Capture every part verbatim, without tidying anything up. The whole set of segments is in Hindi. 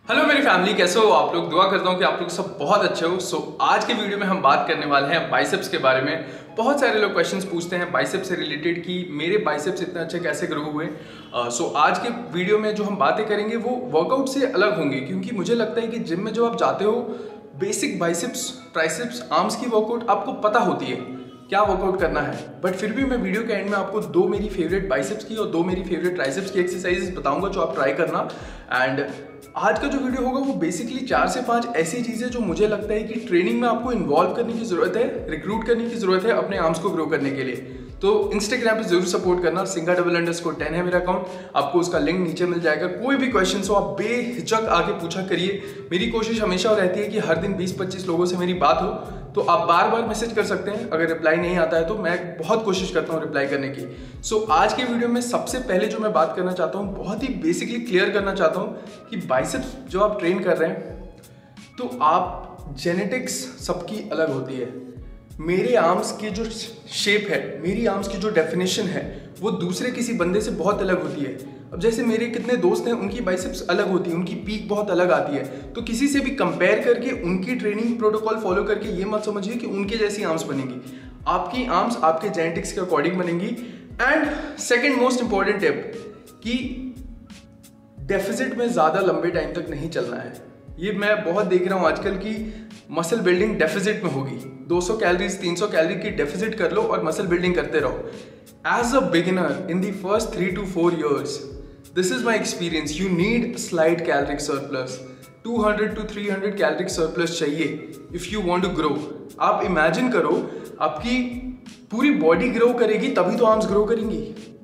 हेलो मेरी फैमिली, कैसे हो आप लोग। दुआ करता हूँ कि आप लोग सब बहुत अच्छे हो। सो so, आज के वीडियो में हम बात करने वाले हैं बाइसेप्स के बारे में। बहुत सारे लोग क्वेश्चंस पूछते हैं बाइसेप्स से रिलेटेड कि मेरे बाइसेप्स इतने अच्छे कैसे ग्रो हुए। सो uh, so, आज के वीडियो में जो हम बातें करेंगे वो वर्कआउट से अलग होंगी, क्योंकि मुझे लगता है कि जिम में जो आप जाते हो बेसिक बाइसेप्स, ट्राइसेप्स, आर्म्स की वर्कआउट आपको पता होती है क्या वर्कआउट करना है। बट फिर भी मैं वीडियो के एंड में आपको दो मेरी फेवरेट बाइसेप्स की और दो मेरी फेवरेट ट्राइसेप्स की एक्सरसाइजेस बताऊंगा जो आप ट्राई करना। एंड आज का जो वीडियो होगा वो बेसिकली चार से पांच ऐसी चीजें जो मुझे लगता है कि ट्रेनिंग में आपको इन्वॉल्व करने की जरूरत है, रिक्रूट करने की जरूरत है अपने आर्म्स को ग्रो करने के लिए। तो इंस्टाग्राम पे जरूर सपोर्ट करना, सिंगा डबल अंडर स्कोर टेन है मेरा अकाउंट, आपको उसका लिंक नीचे मिल जाएगा। कोई भी क्वेश्चन हो आप बेहिचक आके पूछा करिए। मेरी कोशिश हमेशा रहती है कि हर दिन बीस पच्चीस लोगों से मेरी बात हो, तो आप बार बार मैसेज कर सकते हैं। अगर रिप्लाई नहीं आता है तो मैं बहुत कोशिश करता हूँ रिप्लाई करने की। सो so, आज के वीडियो में सबसे पहले जो मैं बात करना चाहता हूँ, बहुत ही बेसिकली क्लियर करना चाहता हूँ कि बाइसेप्स जो आप ट्रेन कर रहे हैं तो आप जेनेटिक्स सबकी अलग होती है। मेरे आर्म्स की जो शेप है, मेरी आर्म्स की जो डेफिनेशन है वो दूसरे किसी बंदे से बहुत अलग होती है। अब जैसे मेरे कितने दोस्त हैं उनकी बाइसेप्स अलग होती है, उनकी पीक बहुत अलग आती है। तो किसी से भी कंपेयर करके उनकी ट्रेनिंग प्रोटोकॉल फॉलो करके ये मत समझिए कि उनके जैसी आर्म्स बनेगी। आपकी आर्म्स आपके जेनेटिक्स के अकॉर्डिंग बनेंगी। And second most important tip कि डेफिसिट में ज़्यादा लंबे टाइम तक नहीं चलना है। ये मैं बहुत देख रहा हूँ आजकल की मसल बिल्डिंग डेफिसिट में होगी। दो सौ कैलोरीज तीन सौ कैलोरी की डेफिसिट कर लो और मसल बिल्डिंग करते रहो। As a beginner in the first three to four years, this is my experience, you need slight caloric surplus. Two hundred to three hundred caloric surplus चाहिए if you want to grow. आप इमेजिन करो आपकी पूरी बॉडी ग्रो करेगी तभी तो आर्म्स ग्रो करेंगी।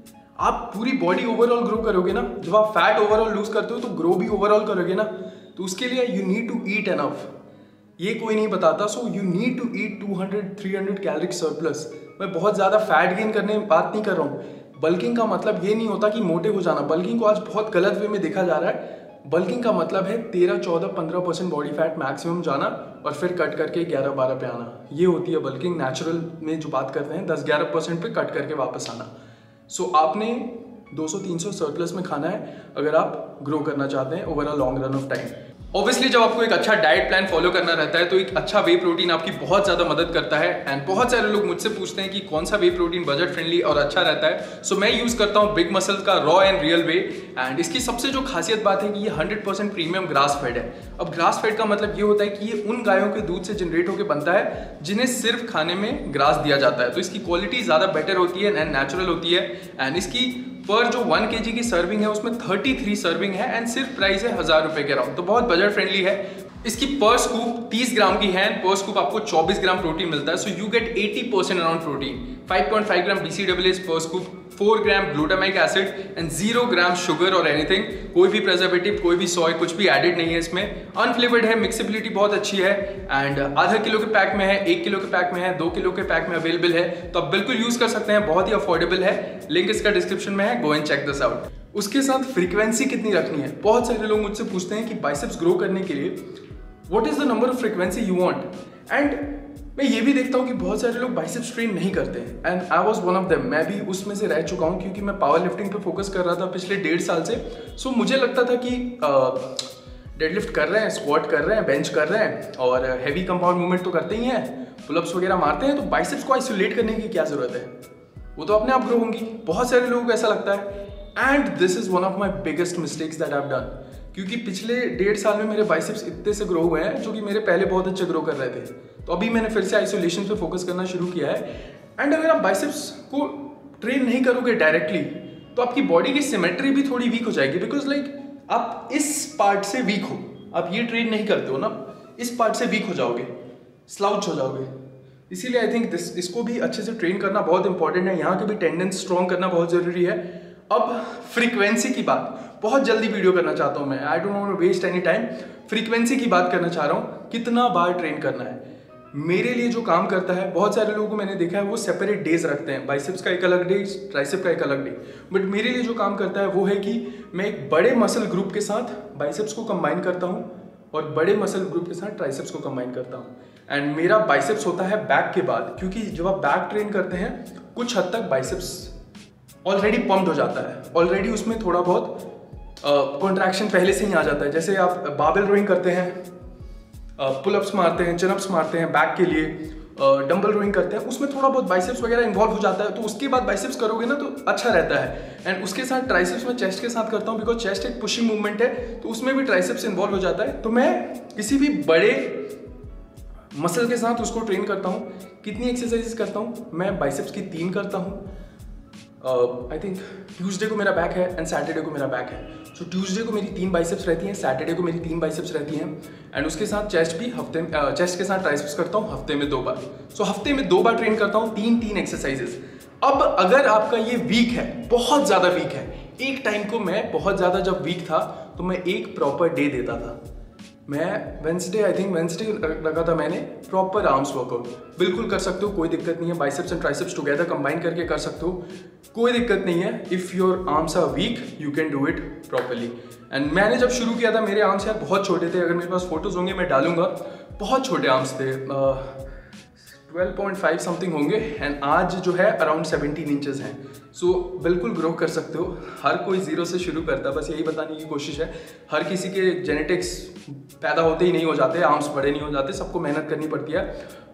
आप पूरी बॉडी ओवरऑल ग्रो करोगे ना, जब आप फैट ओवरऑल लूज करते हो तो ग्रो भी ओवरऑल करोगे ना। तो उसके लिए you need to eat enough, ये कोई नहीं बताता। So you need to eat two hundred three hundred caloric surplus. मैं बहुत ज़्यादा फैट गेन करने में बात नहीं कर रहा हूँ। बल्किंग का मतलब ये नहीं होता कि मोटे हो जाना। बल्किंग को आज बहुत गलत वे में देखा जा रहा है। बल्किंग का मतलब है तेरह चौदह पंद्रह परसेंट बॉडी फैट मैक्सिमम जाना और फिर कट करके ग्यारह बारह पे आना। ये होती है बल्किंग। नेचुरल में जो बात करते हैं दस ग्यारह परसेंट पे कट करके वापस आना। सो so, आपने दो सौ तीन सौ सरप्लस में खाना है अगर आप ग्रो करना चाहते हैं over a long run of time. Obviously जब आपको एक अच्छा डाइट प्लान फॉलो करना रहता है तो एक अच्छा वे प्रोटीन आपकी बहुत ज़्यादा मदद करता है। एंड बहुत सारे लोग मुझसे पूछते हैं कि कौन सा वे प्रोटीन बजट फ्रेंडली और अच्छा रहता है। सो so, मैं यूज़ करता हूँ बिग मसल का raw and real way. And इसकी सबसे जो खासियत बात है कि ये hundred percent premium grass fed है। अब ग्रास फेड का मतलब ये होता है कि ये उन गायों के दूध से जनरेट होकर बनता है जिन्हें सिर्फ खाने में ग्रास दिया जाता है। तो इसकी क्वालिटी ज़्यादा बेटर होती है एंड नेचुरल होती है। एंड इसकी पर जो वन केजी की सर्विंग है उसमें थर्टी थ्री सर्विंग है एंड सिर्फ प्राइस है हजार रुपए के अराउंड। तो बहुत बजट फ्रेंडली है। इसकी पर स्कूप तीस ग्राम की है, पर स्कूप आपको चौबीस ग्राम प्रोटीन मिलता है। So you get eighty percent around protein. Five point five gram बीसीडब्ल्यूएस per scoop, four gram glutamic acid and zero gram sugar और एनीथिंग। कोई भी प्रेजर्वेटिव, कोई भी सोय, कुछ भी एडेड नहीं है इसमें। अनफ्लेवर्ड है, मिक्सिबिलिटी बहुत अच्छी है। एंड आधा किलो के पैक में है, एक किलो के पैक में है, दो किलो के पैक में अवेलेबल है। तो आप बिल्कुल यूज कर सकते हैं, बहुत ही अफोर्डेबल है। लिंक इसका डिस्क्रिप्शन में है, go and check this out. उसके साथ फ्रीक्वेंसी कितनी रखनी है। बहुत सारे लोग मुझसे पूछते हैं कि बाइसेप्स ग्रो करने के लिए what is the number of frequency you want. And मैं ये भी देखता हूँ कि बहुत सारे लोग बाइसेप्स ट्रेन नहीं करते हैं। And I was one of them. मैं भी उसमें से रह चुका हूँ क्योंकि मैं पावर लिफ्टिंग पे फोकस कर रहा था पिछले डेढ़ साल से। सो so, मुझे लगता था कि डेडलिफ्ट कर रहे हैं, स्क्वाट कर रहे हैं, बेंच कर रहे हैं और हैवी कंपाउंड मूवमेंट तो करते ही हैं, पुलअप्स वगैरह मारते हैं, तो बाइसेप्स को आइसोलेट करने की क्या जरूरत है, वो तो अपने आप ग्रो होंगी। बहुत सारे लोगों को ऐसा लगता है। And this is one of my biggest mistakes that I have done, क्योंकि पिछले डेढ़ साल में मेरे बाइसेप्स इतने से ग्रो हुए हैं जो कि मेरे पहले बहुत अच्छे ग्रो कर रहे थे। तो अभी मैंने फिर से आइसोलेशन पे फोकस करना शुरू किया है। एंड अगर आप बाइसेप्स को ट्रेन नहीं करोगे डायरेक्टली तो आपकी बॉडी की सिमेट्री भी थोड़ी वीक हो जाएगी। बिकॉज लाइक like, आप इस पार्ट से वीक हो, आप ये ट्रेन नहीं करते हो ना, इस पार्ट से वीक हो जाओगे, स्लाउच हो जाओगे। इसीलिए आई थिंक दिस इसको भी अच्छे से ट्रेन करना बहुत इंपॉर्टेंट है। यहाँ के भी टेंडेंस स्ट्रॉन्ग करना बहुत जरूरी है। अब फ्रीक्वेंसी की बात, बहुत जल्दी वीडियो करना चाहता हूं मैं, I don't want to waste any time. Frequency की बात करना चाह रहा हूं, कितना बार ट्रेन करना है। मेरे लिए जो काम करता है, बहुत सारे लोगों को मैंने देखा है वो सेपरेट डेज रखते हैं, बाइसेप्स का एक अलग डे, ट्राइसेप का एक अलग डे। बट मेरे लिए जो काम करता है वो है कि मैं एक बड़े मसल ग्रुप के साथ बाइसेप्स को कंबाइन करता हूँ और बड़े मसल ग्रुप के साथ ट्राइसेप्स को कंबाइन करता हूँ। एंड मेरा बाइसेप्स होता है बैक के बाद, क्योंकि जब आप बैक ट्रेन करते हैं कुछ हद तक बाइसेप्स ऑलरेडी पम्प्ड हो जाता है, ऑलरेडी उसमें थोड़ा बहुत कॉन्ट्रैक्शन पहले से ही आ जाता है। जैसे आप बारबेल रोइंग करते हैं, पुलअप्स मारते हैं, चिनअप्स मारते हैं बैक के लिए, डंबल रोइंग करते हैं, उसमें थोड़ा बहुत बाइसेप्स वगैरह इन्वॉल्व हो जाता है, तो उसके बाद बाइसेप्स करोगे ना तो अच्छा रहता है। एंड उसके साथ ट्राइसेप्स में चेस्ट के साथ करता हूँ, बिकॉज चेस्ट एक पुशिंग मूवमेंट है, तो उसमें भी ट्राइसेप्स इन्वॉल्व हो जाता है। तो मैं किसी भी बड़े मसल के साथ उसको ट्रेन करता हूँ। कितनी एक्सरसाइजेस करता हूँ मैं? बाइसेप्स की तीन करता हूँ। आई थिंक ट्यूसडे को मेरा बैक है एंड सैटरडे को मेरा बैक है। सो ट्यूसडे को मेरी तीन बाइसेप्स रहती हैं, सैटरडे को मेरी तीन बाइसेप्स रहती हैं, एंड उसके साथ चेस्ट भी हफ्ते में चेस्ट के साथ ट्राइसेप्स करता हूँ हफ्ते में दो बार। सो so, हफ्ते में दो बार ट्रेन करता हूँ, तीन तीन एक्सरसाइजेस। अब अगर आपका ये वीक है, बहुत ज़्यादा वीक है, एक टाइम को मैं बहुत ज़्यादा जब वीक था तो मैं एक प्रॉपर डे देता था। मैं वेंसडे आई थिंक वेंसडे रखा था मैंने प्रॉपर आर्म्स वर्कआउट। बिल्कुल कर सकते हो, कोई दिक्कत नहीं है। Biceps and triceps together combine करके कर सकते हो, कोई दिक्कत नहीं है। If your arms are weak you can do it properly. And मैंने जब शुरू किया था, मेरे आर्म्स यार बहुत छोटे थे। अगर मेरे पास फोटोज होंगे मैं डालूंगा, बहुत छोटे आर्म्स थे, ट्वेल्व पॉइंट फाइव समथिंग होंगे, एंड आज जो है अराउंड सेवनटीन इंचेस हैं। सो so, बिल्कुल ग्रो कर सकते हो। हर कोई जीरो से शुरू करता है, बस यही बताने की कोशिश है। हर किसी के जेनेटिक्स पैदा होते ही नहीं हो जाते, आर्म्स बड़े नहीं हो जाते, सबको मेहनत करनी पड़ती है।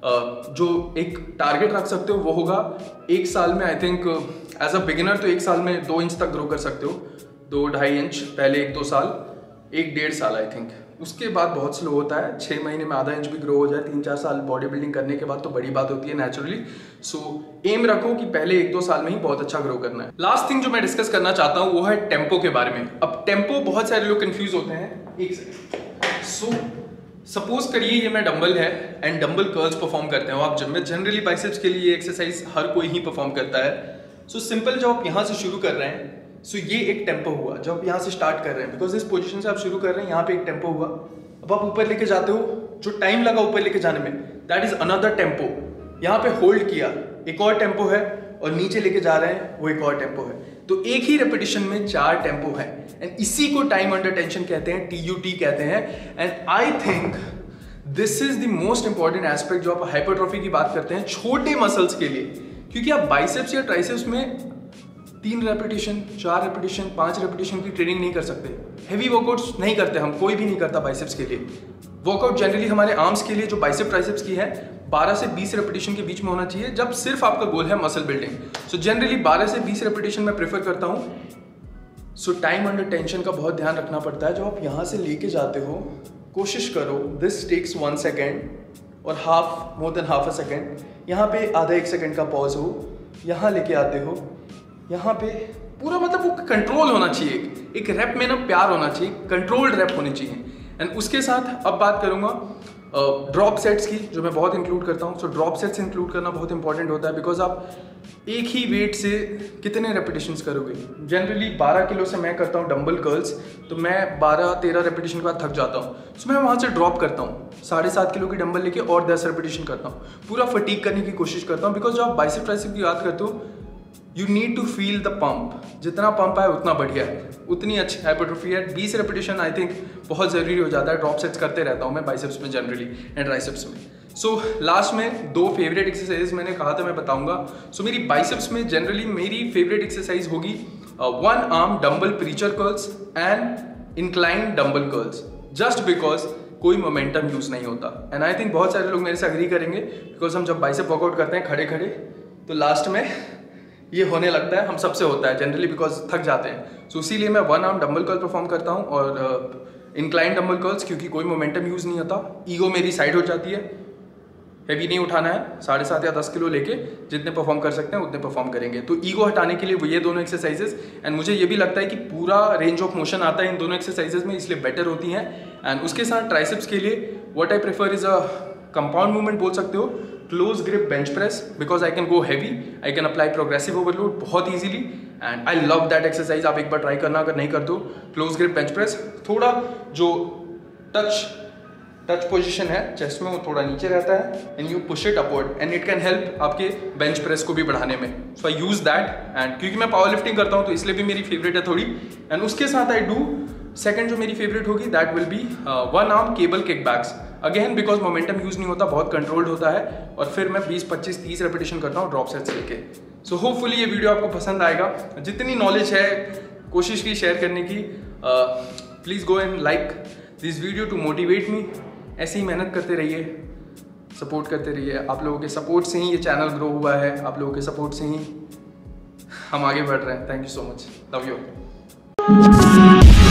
जो एक टारगेट रख सकते हो वो होगा एक साल में, I think as a beginner तो एक साल में दो इंच तक ग्रो कर सकते हो, दो ढाई इंच पहले एक दो साल, एक डेढ़ साल आई थिंक। उसके बाद बहुत स्लो होता है, छः महीने में आधा इंच भी ग्रो हो जाए, तीन चार साल बॉडी बिल्डिंग करने के बाद तो बड़ी बात होती है नेचुरली। सो एम रखो कि पहले एक दो साल में ही बहुत अच्छा ग्रो करना है। लास्ट थिंग जो मैं डिस्कस करना चाहता हूँ वो है टेम्पो के बारे में। अब टेम्पो बहुत सारे लोग कंफ्यूज होते हैं। एक सेकंड। सो सपोज करिए ये मैं डंबल है एंड डंबल कर्ल्स परफॉर्म करते हो आप। जनरली बाइसेप्स के लिए एक्सरसाइज हर कोई ही परफॉर्म करता है। सो so, सिंपल जब आप यहाँ से शुरू कर रहे हैं, सो so, ये एक टेम्पो हुआ जब आप यहाँ से स्टार्ट कर रहे हैं, बिकॉज इस पोजीशन से आप शुरू कर रहे हैं, यहाँ पे एक टेम्पो हुआ। अब आप ऊपर लेके जाते हो, जो टाइम लगा ऊपर लेके जाने में, दैट इज अनदर टेम्पो। यहाँ पे होल्ड किया, एक और टेम्पो है, और नीचे लेके जा रहे हैं, वो एक और टेम्पो है। तो एक ही रेपिटेशन में चार टेम्पो है, एंड इसी को टाइम अंडर टेंशन कहते हैं, टी यू टी कहते हैं। And I think this is the most important aspect जो आप हाइपरट्रॉफी की बात करते हैं छोटे मसल्स के लिए, क्योंकि आप बाइसेप्स या ट्राइसेप्स में तीन रेपिटेशन, चार रेपिटेशन, पांच रेपिटेशन की ट्रेनिंग नहीं कर सकते। हैवी वर्कआउट्स नहीं करते हम, कोई भी नहीं करता बाइसेप्स के लिए। वर्कआउट जनरली हमारे आर्म्स के लिए जो बाइसेप ट्राइसेप्स की है बारह से बीस रेपिटेशन के बीच में होना चाहिए, जब सिर्फ आपका गोल है मसल बिल्डिंग। सो जनरली बारह से बीस रेपिटेशन मैं प्रेफर करता हूँ। सो टाइम अंडर टेंशन का बहुत ध्यान रखना पड़ता है। जब आप यहाँ से लेके जाते हो, कोशिश करो दिस टेक्स वन सेकेंड और half more than half a second, यहाँ पे आधा एक सेकेंड का पॉज हो, यहाँ लेके आते हो, यहाँ पे पूरा मतलब वो कंट्रोल होना चाहिए। एक, एक रैप में ना प्यार होना चाहिए, कंट्रोल्ड रैप होनी चाहिए। एंड उसके साथ अब बात करूँगा ड्रॉप सेट्स की, जो मैं बहुत इंक्लूड करता हूँ। सो ड्रॉप सेट्स इंक्लूड करना बहुत इंपॉर्टेंट होता है, बिकॉज आप एक ही वेट से कितने रेपिटेशंस करोगे। जनरली बारह किलो से मैं करता हूँ डंबल कर्ल्स, तो मैं बारह तेरह रेपिटेशन के बाद थक जाता हूँ। सो मैं वहाँ से ड्रॉप करता हूँ, साढ़े सात किलो की डंबल लेके और दस रेपिटेशन करता हूँ, पूरा फटीक करने की कोशिश करता हूँ। बिकॉज जब आप बाइसेप ट्राइसेप की बात करते हो, you need to feel the pump. जितना पंप आए उतना बढ़िया है, उतनी अच्छी हाइपरट्रॉफी है। बीस रेपिटेशन आई थिंक बहुत ज़रूरी हो जाता है। ड्रॉप सेट्स करते रहता हूँ मैं बाइसेप्स में जनरली एंड ट्राइसेप्स में। सो so, लास्ट में दो फेवरेट एक्सरसाइज मैंने कहा था मैं बताऊंगा। सो so, मेरी बाइसेप्स में जनरली मेरी फेवरेट एक्सरसाइज होगी one arm dumbbell preacher curls and incline dumbbell curls, just because कोई मोमेंटम यूज नहीं होता। एंड आई थिंक बहुत सारे लोग मेरे से अग्री करेंगे, बिकॉज हम जब बाइसेप वर्कआउट करते हैं खड़े खड़े, तो लास्ट में ये होने लगता है, हम सबसे होता है जनरली, बिकॉज थक जाते हैं। सो so, इसीलिए मैं one arm dumbbell curl perform करता हूँ और इंक्लाइन डंबल कर्ल्स, क्योंकि कोई मोमेंटम यूज़ नहीं होता। ईगो मेरी साइड हो जाती है, हैवी नहीं उठाना है, साढ़े सात या दस किलो लेके जितने परफॉर्म कर सकते हैं उतने परफॉर्म करेंगे। तो ईगो हटाने के लिए वो ये दोनों एक्सरसाइजेस, एंड मुझे ये भी लगता है कि पूरा रेंज ऑफ मोशन आता है इन दोनों एक्सरसाइजेस में, इसलिए बेटर होती हैं। एंड उसके साथ ट्राइसेप्स के लिए what I prefer is a compound movement बोल सकते हो, close grip bench press, because I can go heavy, I can apply progressive overload बहुत easily, and I love that exercise. आप एक बार ट्राई करना अगर नहीं करते हो। क्लोज ग्रिप बेंच प्रेस, थोड़ा जो टच टच पोजीशन है चेस्ट में वो थोड़ा नीचे रहता है, and you push it upward and it can help आपके बेंच प्रेस को भी बढ़ाने में। So I use that, and क्योंकि मैं पावर लिफ्टिंग करता हूँ तो इसलिए भी मेरी फेवरेट है थोड़ी। एंड उसके साथ आई डू सेकंड जो मेरी फेवरेट होगी, that will be one arm cable kick backs, again because momentum use नहीं होता, बहुत कंट्रोल्ड होता है, और फिर मैं बीस पच्चीस तीस रेपिटेशन करता हूँ ड्रॉप सेट्स लेके। सो होपफुली ये वीडियो आपको पसंद आएगा। जितनी नॉलेज है कोशिश की शेयर करने की। Please go and like this video to motivate me. ऐसे ही मेहनत करते रहिए, सपोर्ट करते रहिए। आप लोगों के सपोर्ट से ही ये चैनल ग्रो हुआ है, आप लोगों के सपोर्ट से ही हम आगे बढ़ रहे हैं। Thank you so much, love you.